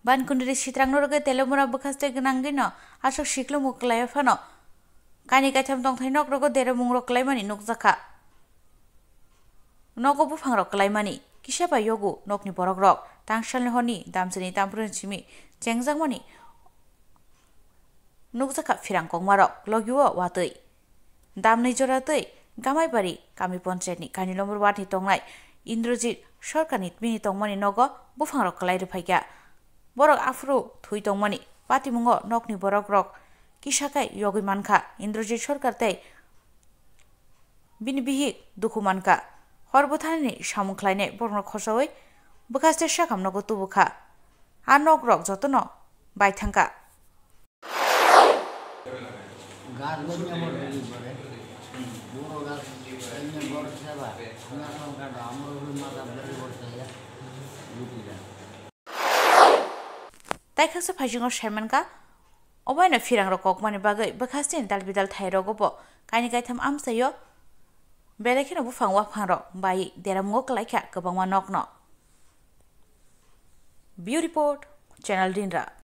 Bankungdri sitrang nogo telomura bukhaste gnangdi no asok siklu muklaya fano kani kaitham tongthai nok rogo dere mungro klaimani nukjaka nogo bophang rok klaimani kisa ba yogu nokni borok rok tangsalni honi damsini tamprun chimi chengjangmani nukjaka firang kongmarok logio watui damnai jora tui gamai bari kami panchayatni kani nomor wati tongnai Indrajit Sarkarni tmini tongmani nogo bophang rok klai rwphaikya borok afro thui tongmani pati mungo nokni borok rok kisakai yogui mankha Indrajit Sarkar tei bini bihik duku mankha horbuthani samung khlainai borok khosawi bukhaste sakam nogo tubukha ar nok rok jotono baithangka Taikaksa phajingo shermanka obaina firang rok kokmani bagai bakhaste dalbidal thairogobo kaini kaitham amsayo belekino bophang waphang rok bai deramgo klaikha kwbangma nokno View Report Channel Dinra